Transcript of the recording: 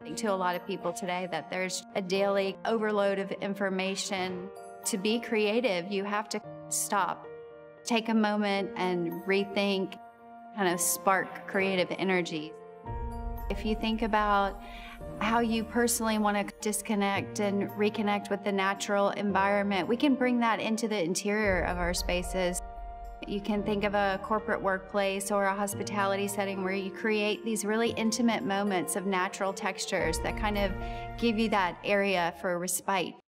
to a lot of people today that there's a daily overload of information. To be creative, you have to stop, take a moment and rethink, kind of spark creative energy. If you think about how you personally want to disconnect and reconnect with the natural environment, we can bring that into the interior of our spaces. You can think of a corporate workplace or a hospitality setting where you create these really intimate moments of natural textures that kind of give you that area for respite.